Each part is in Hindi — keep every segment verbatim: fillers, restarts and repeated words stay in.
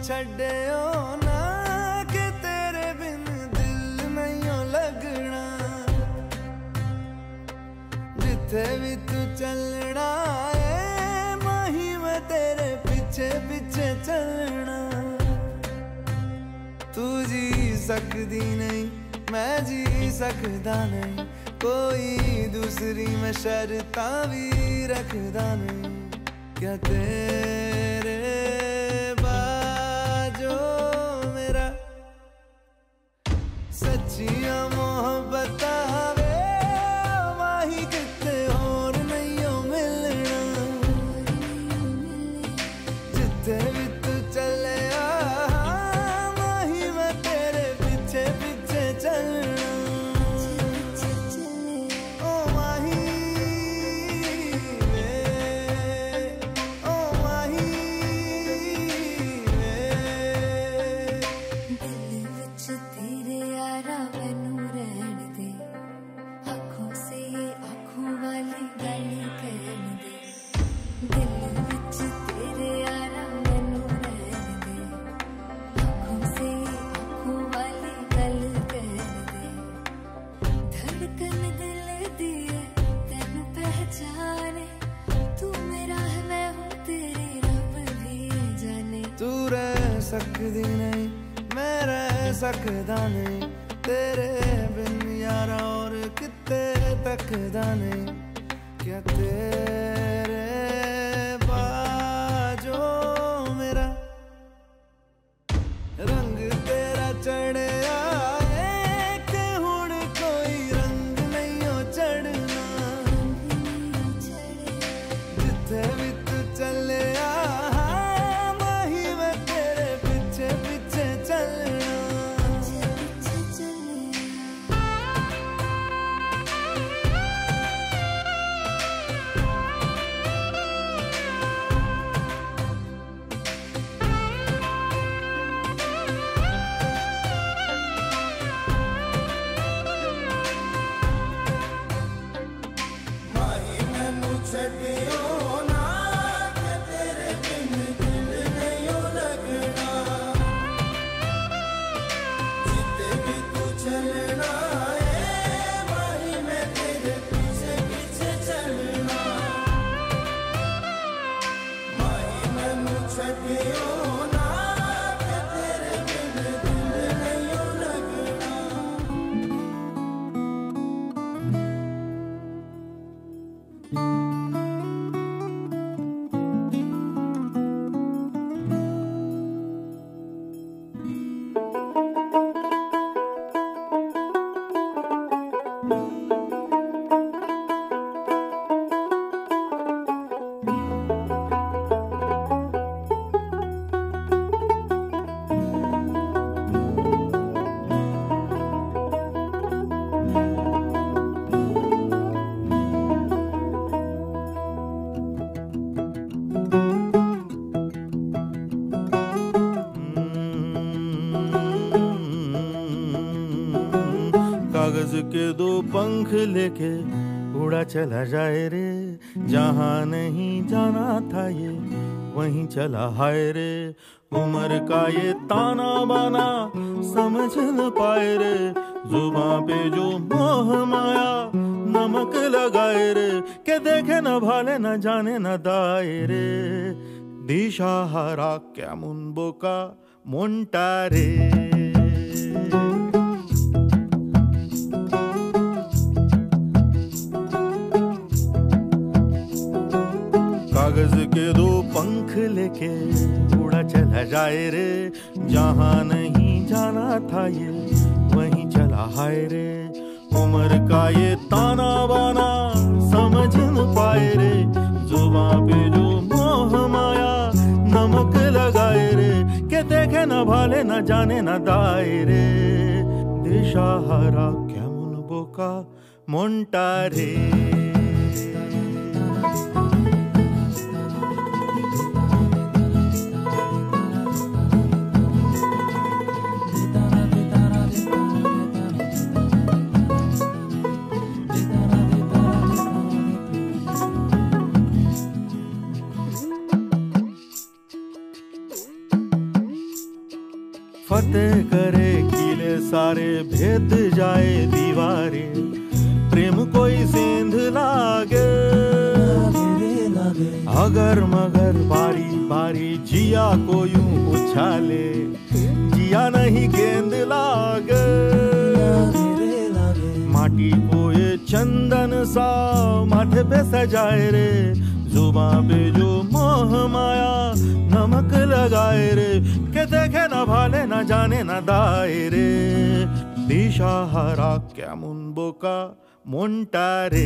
छड्डियो ना कि तेरे बिन दिल नहीं लगना। जिथे भी तू चलना है माही मैं तेरे पीछे पीछे चलना। तू जी सकदी नहीं मैं जी सकदा नहीं, कोई दूसरी मैं शर्तां भी रखदा नहीं। क्या तेरे बाजो मेरा सच्चियां मोहब्बत वे माही किते और नहीं हो मिलना। जिथे भी तू चले माही मैं तेरे पीछे पीछे चलना। सकदी नहीं मैं रह सकदा नहीं, तेरे बिन यारा और किते तकदा नहीं। क्या तेरे बाजो मेरा रंग तेरा चढ़िया कि हुण कोई रंग नहीं हो चढ़ना। जिथे भी तू चले कागज के दो पंख लेके उड़ा चला जाए रे, जहाँ नहीं जाना था ये वहीं चला हाय रे। उम्र का ये ताना बाना समझ न पाए रे, जुबां पे जो मोह माया नमक लगाए रे। के देखे न भाले न जाने न दाए रे, दिशा हरा क्या मुनबो का मोंटा रे। कागज के दो पंख लेके उड़ा चला जाए रे, जहाँ नहीं जाना था ये वहीं चला हाय रे। उम्र का ये ताना बाना समझ न पाए रे, जुबां पे जो मोह माया नमक लगाए रे। के देखे न भाले न जाने न दाए रे, दिशा हरा क्या मुनबो का मोंटा रे। बातें करे कीले सारे, भेद जाए दीवारें, प्रेम कोई सेंध लागे, अगर मगर बारी बारी जिया को यूं उछाले, जिया नहीं गेंद लागे, माटी को ये चंदन सा माथे पे सजाए रे, जुबां पे जो मोह माया नमक लगाए रे, के देखे न भाले न जाने न दाए रे, दिशाहारा क्या मुनबोका मोंटारे।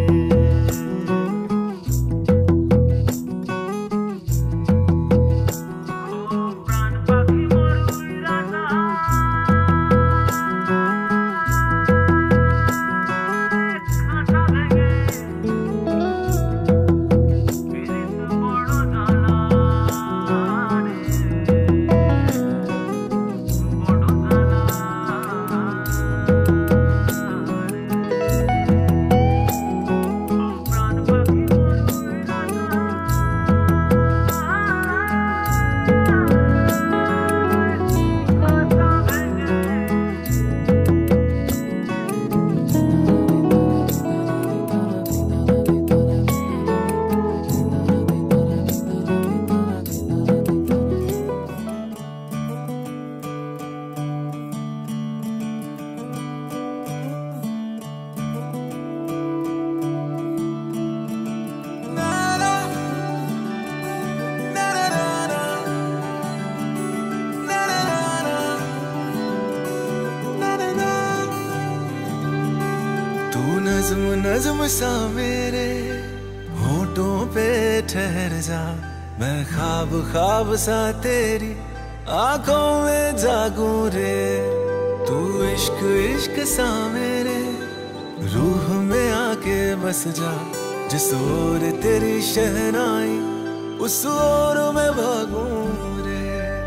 नज़्म नज़्म सा मेरे होठों पे ठहर जा, मैं ख्वाब ख्वाब सा तेरी आंखों में जागूं रे, तू इश्क इश्क सा मेरे रूह में आके बस जा, जिस ओर तेरी शहनाई उस ओर में भागूं रे।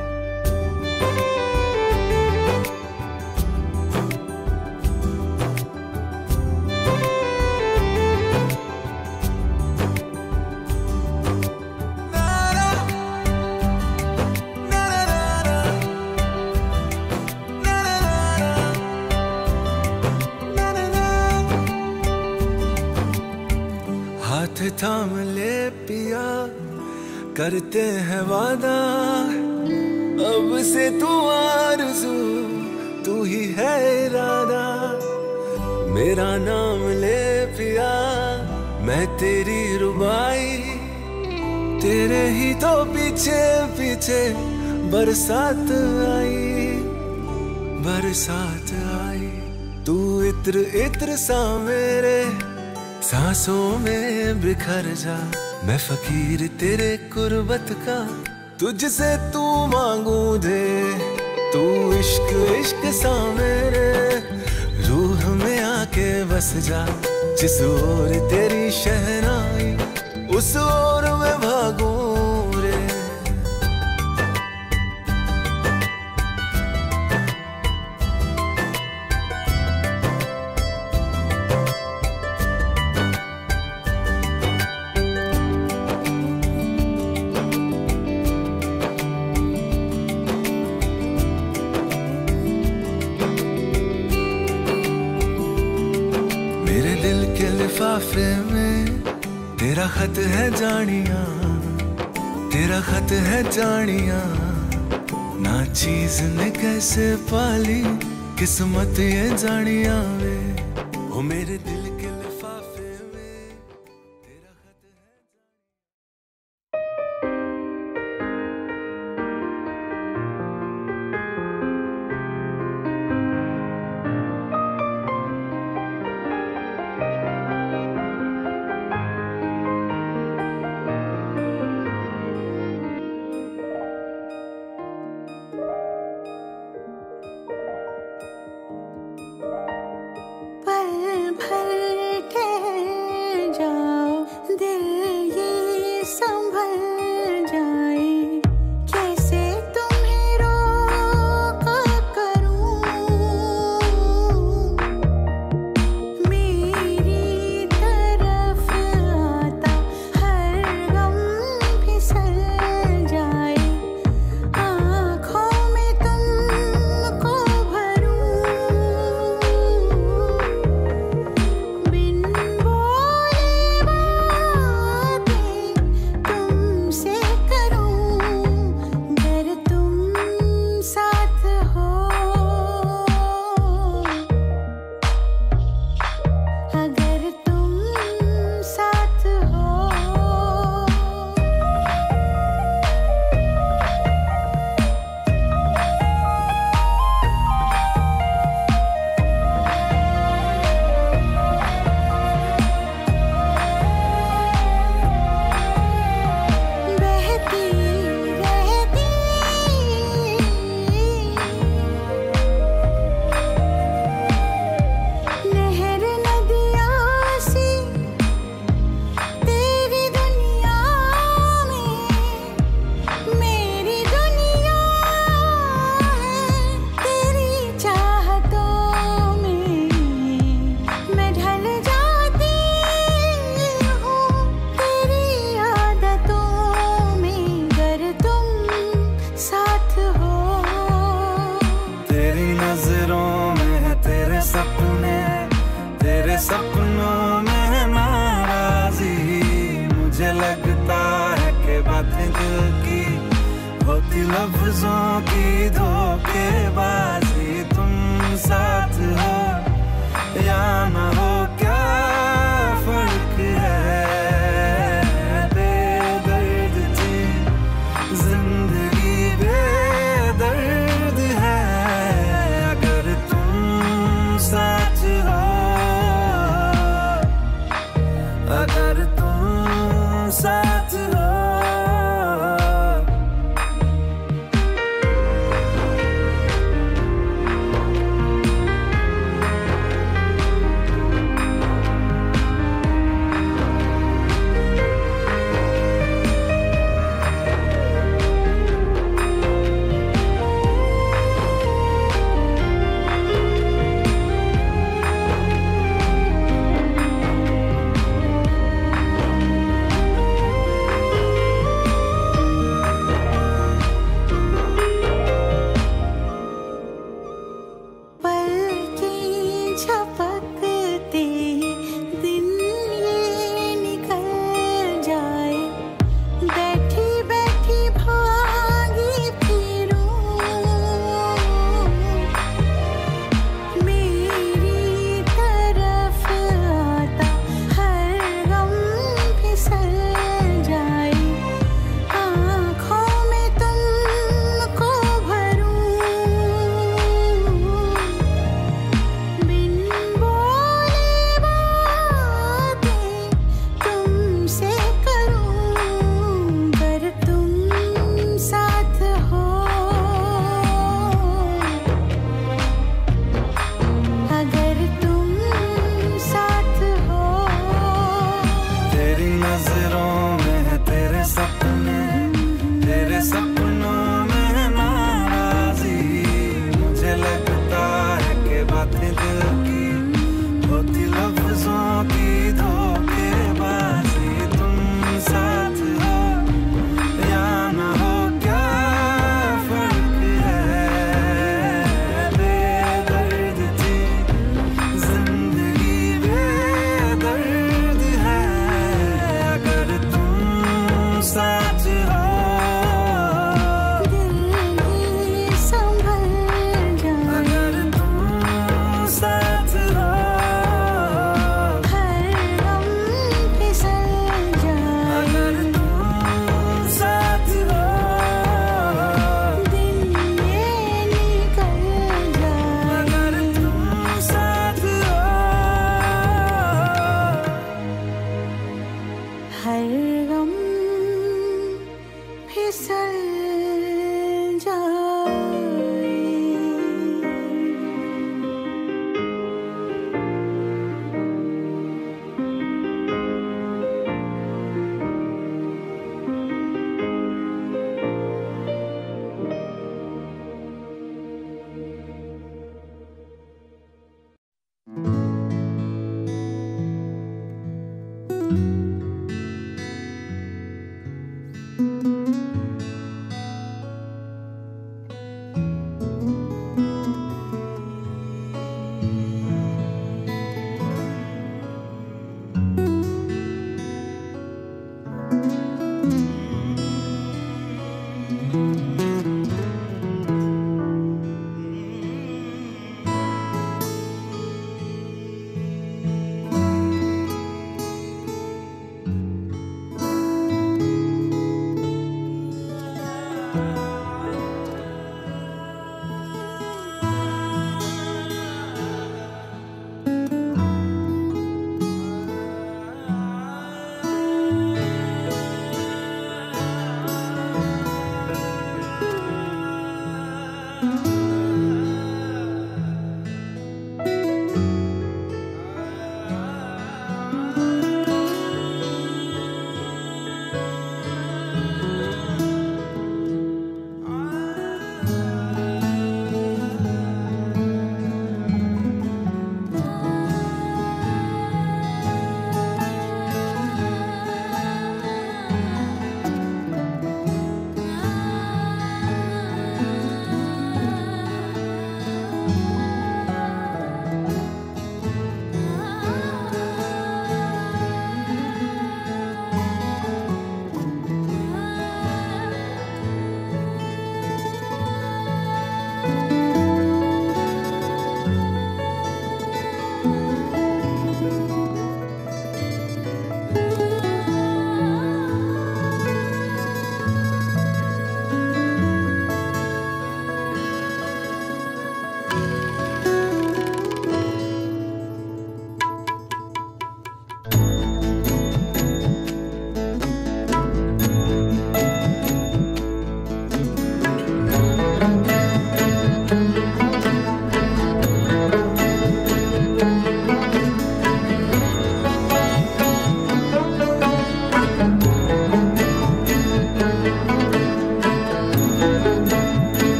हाथ थाम ले पिया, करते हैं वादा, अब से तू आरज़ू तू ही है इरादा, मेरा नाम ले पिया, मैं तेरी रुबाई, तेरे ही तो पीछे पीछे बरसात आई, बरसात आई, तू इत्र इत्र सा मेरे सांसों में बिखर जा, मैं फकीर तेरे कुर्बत का, तुझसे तू मांगू दे, तू इश्क इश्क सा मेरे रूह में आके बस जा, जिस ओर तेरी शहनाई उस ओर में भागूं रे। मेरे दिल के लिफाफे में तेरा खत है जानिया, तेरा खत है जानिया, ना चीज ने कैसे पाली किस्मत ये जानिया वे, ओ मेरे दिल के लिफाफे में तेरा खत है। पल भर होती लफ्जों की धोखेबाजी, तुम साथ हो या ना हो क्या फर्क है। बेदर्द थी जिंदगी, बेदर्द है अगर तुम साथ हो, अगर तुम साथ हो।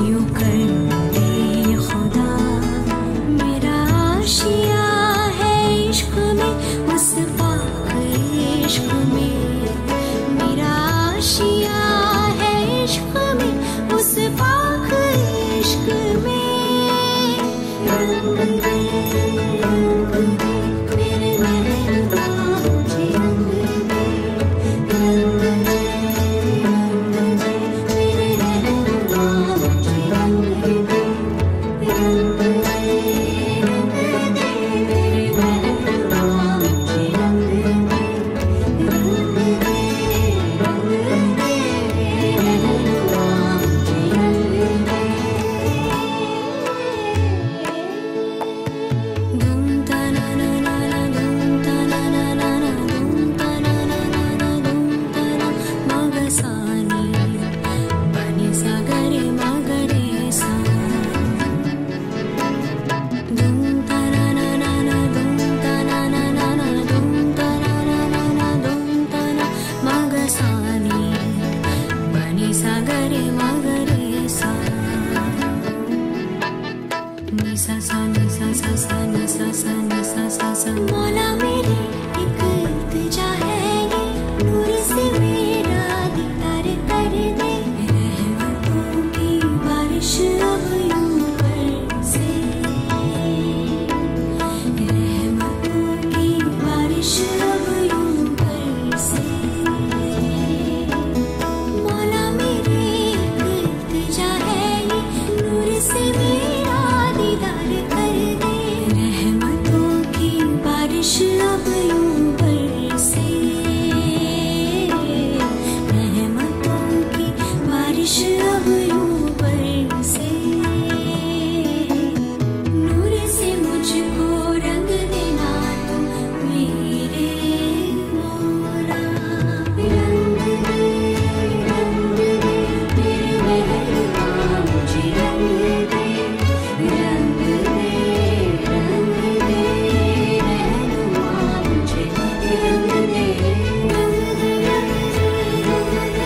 यूं कर दे खुदा मेरा आशिया है इश्क में, उस पाक इश्क में। मेरा आशिया है इश्क में, उस पाक इश्क में। रंग दे रंग दे मेरे महबूबा मुझे रंग दे, रंग दे रंग दे मेरे महबूबा मुझे रंग दे, रंग दे रंग दे मेरे महबूबा मुझे रंग दे, रंग दे रंग दे मेरे महबूबा मुझे रंग दे। धूम तना ना ना ना धूम तना ना ना ना धूम तना ना ना ना धूम तना मगसानी बनी सागरे मगरे सा। धूम तना ना ना ना धूम तना ना ना ना धूम तना ना ना ना धूम तना मगसानी बनी सागरे मगरे सा। नि सा सा नि सा सा सा नि सा सा नि सा सा सा। मौला मेरी एक इल्तिजा है ये, नूर से मेरा दीदार कर दे। रहमतों की बारिश अब यूं बरसे, रहमतों की बारिश अब यूं बरसे। मौला मेरी एक इल्तिजा है ये, नूर से मेरा दीदार कर दे। रहमतों की बारिश अब यूं बरसे, रहमतों की बारिश अब यूं बरसे। नूर से मुझको रंग देना तुम मेरे मौला। रंग दे रंग दे मेरे महबूबा मुझे रंग दे, रंग दे रंग दे महबूबा मुझे रंग दे, रंग दे रंग दे रंग दे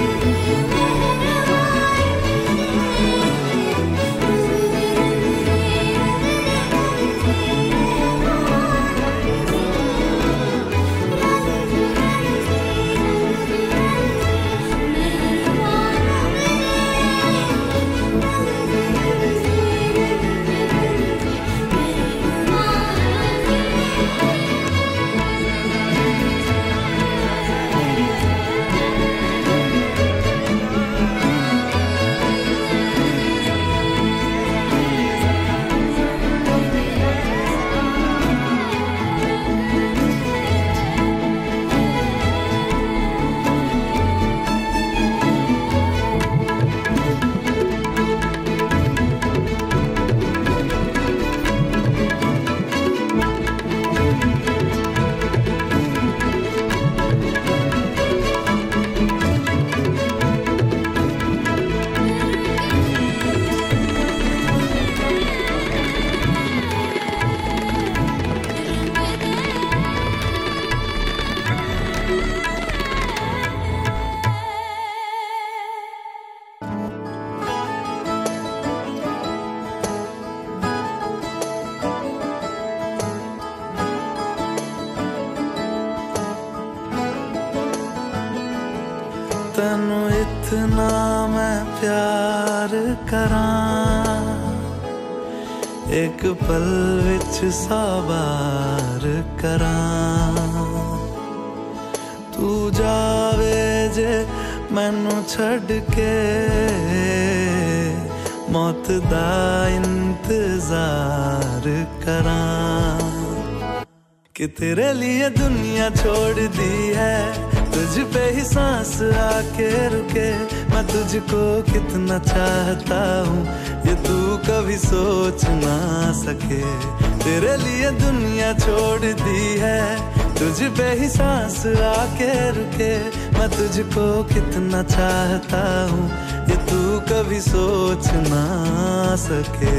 तैनू इतना मैं प्यार करां, एक पल विच साबार करां। तू जावे जे मैनू छड़ के, मौत दा इंतजार करां। कि तेरे लिए दुनिया छोड़ दी है, तुझ पे ही सांस आके रुके। मैं तुझको कितना चाहता हूँ ये तू कभी सोच ना सके। तेरे लिए दुनिया छोड़ दी है, तुझ पे ही सांस आके रुके। मैं तुझको कितना चाहता हूँ ये तू कभी सोच ना सके।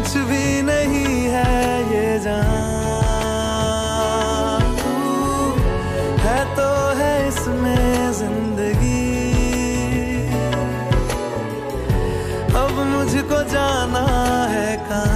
कुछ भी नहीं है ये जान, तू है तो है इसमें जिंदगी। अब मुझको जाना है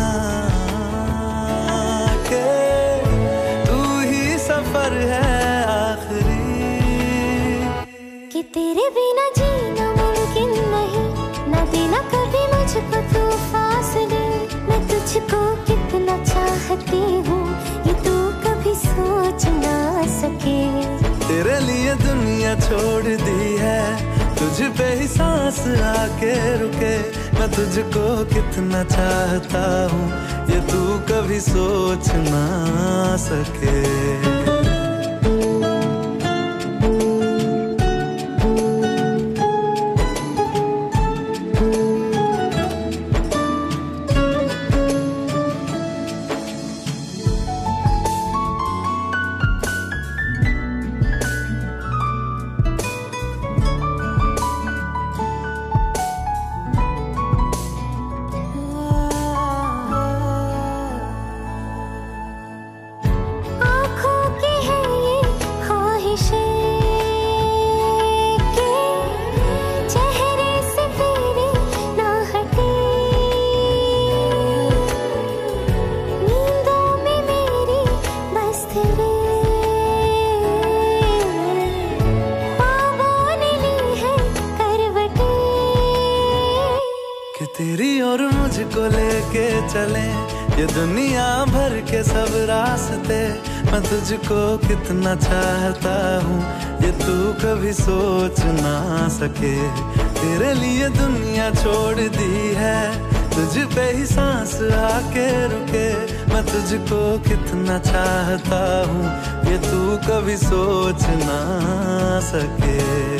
कहाँ के तू ही सफर है आखिरी। कि तेरे बिना जीना मुमकिन नहीं, ना देना कभी मुझको तू फासले। मैं तुझको कितना चाहती हूँ ये तू कभी सोच ना सके। तेरे लिए दुनिया छोड़ दी है, तुझ पे ही सांस आके रुके। मैं तुझको कितना चाहता हूँ ये तू कभी सोच ना सके। तेरी और मुझको लेके चले ये दुनिया भर के सब रास्ते। मैं तुझको कितना चाहता हूँ ये तू कभी सोच ना सके। तेरे लिए दुनिया छोड़ दी है, तुझ पे ही सांस आके रुके। मैं तुझको कितना चाहता हूँ ये तू कभी सोच ना सके।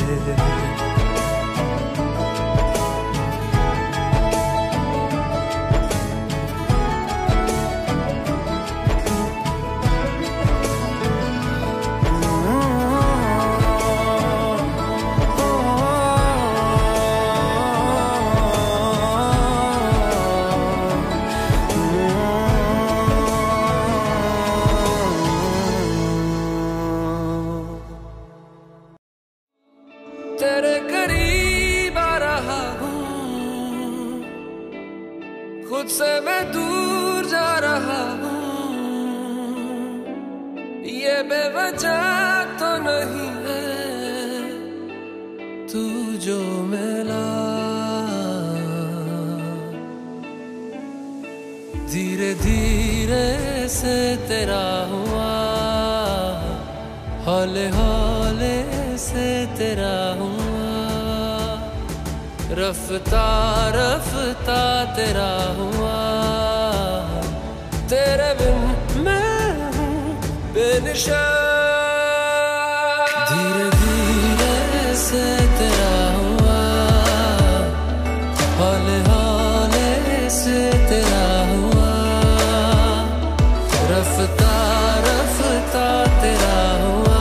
तेरे करीब आ रहा हूँ, खुद से मैं दूर जा रहा हूँ। ये बेवजह तो नहीं है तू जो मिला। धीरे धीरे से तेरा हुआ, हौले हौले से तेरा हुआ। रफ्ता रफ्ता तेरा हुआ, तेरे बिन मैं हूँ बेनिशान। धीरे धीरे से तेरा हुआ, हौले हौले से तेरा हुआ। रफ्ता रफ्ता तेरा हुआ,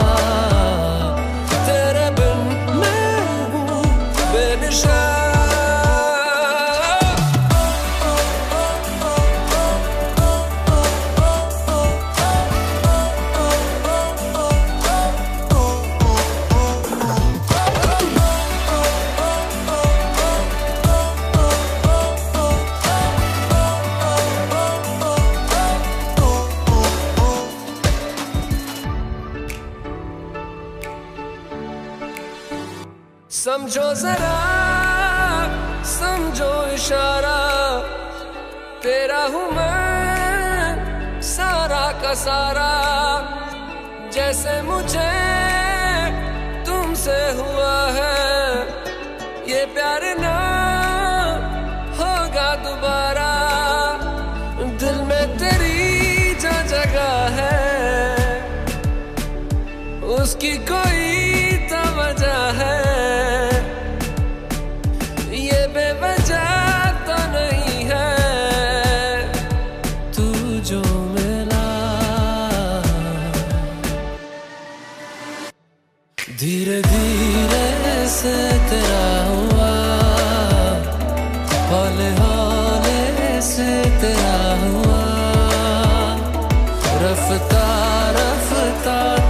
समझो जरा समझो इशारा, तेरा हूँ मैं सारा का सारा। जैसे मुझे तुमसे हुआ है ये प्यार ना होगा दोबारा। दिल में तेरी जो जगह है उसकी कोई तो वजह है। धीरे धीरे से तेरा हुआ, हौले हौले कैसे तेरा हुआ, रफ्ता रफ्ता